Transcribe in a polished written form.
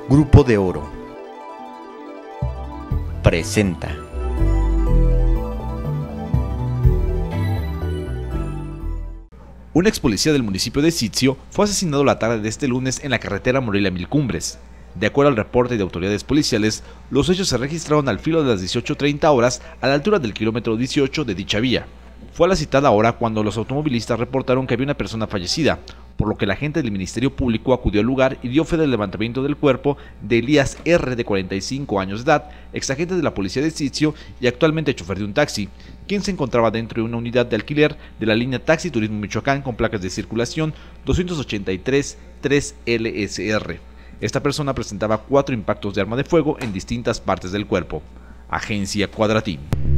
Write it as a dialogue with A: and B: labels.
A: Grupo de Oro presenta. Un ex policía del municipio de Sitzio fue asesinado la tarde de este lunes en la carretera Morelia-Mil Cumbres. De acuerdo al reporte de autoridades policiales, los hechos se registraron al filo de las 18:30 horas a la altura del kilómetro 18 de dicha vía. Fue a la citada hora cuando los automovilistas reportaron que había una persona fallecida, por lo que la agente del Ministerio Público acudió al lugar y dio fe del levantamiento del cuerpo de Elías R., de 45 años de edad, exagente de la policía de Sitzio y actualmente chofer de un taxi, quien se encontraba dentro de una unidad de alquiler de la línea Taxi Turismo Michoacán con placas de circulación 283-3LSR. Esta persona presentaba 4 impactos de arma de fuego en distintas partes del cuerpo. Agencia Cuadratín.